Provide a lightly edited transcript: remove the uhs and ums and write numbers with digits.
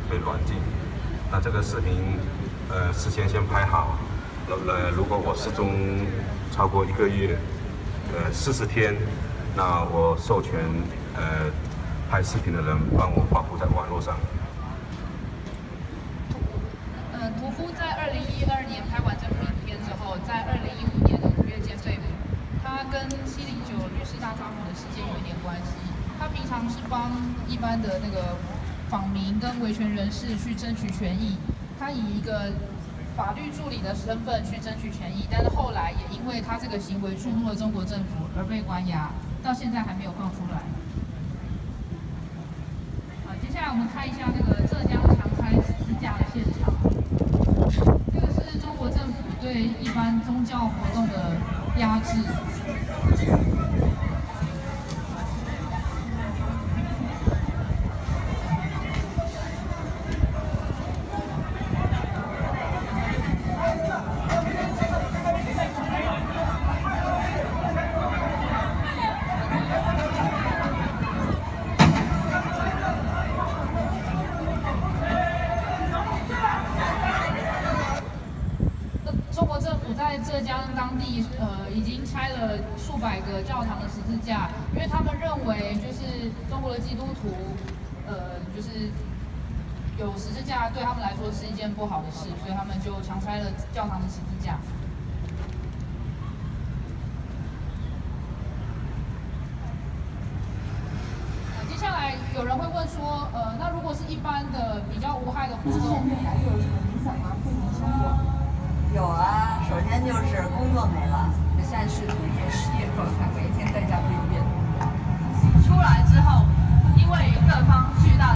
被软禁。那这个视频事先拍好，如果我失踪超过1个月，40天，那我授权拍视频的人帮我发布在网络上。 屠夫在2012年拍完这部影片之后，在2015年的5月间被捕。他跟709律师大抓捕的事件有一点关系。他平常是帮一般的那个访民跟维权人士去争取权益，他以一个法律助理的身份去争取权益，但是后来也因为他这个行为触怒了中国政府而被关押，到现在还没有放出来。接下来我们看一下那个浙江强拆十字架的现场。这个是中国政府对一般宗教活动的压制。中国政府在浙江当地已经拆了数百个教堂的十字架，因为他们认为就是中国的基督徒就是有十字架对他们来说是一件不好的事，所以他们就强拆了教堂的十字架。接下来有人会问说，那如果是一般的比较无害的活动， 对未来有什么影响吗？对你的生活？ 有啊，首先就是工作没了， 现在是同业失业状态，每一天在家。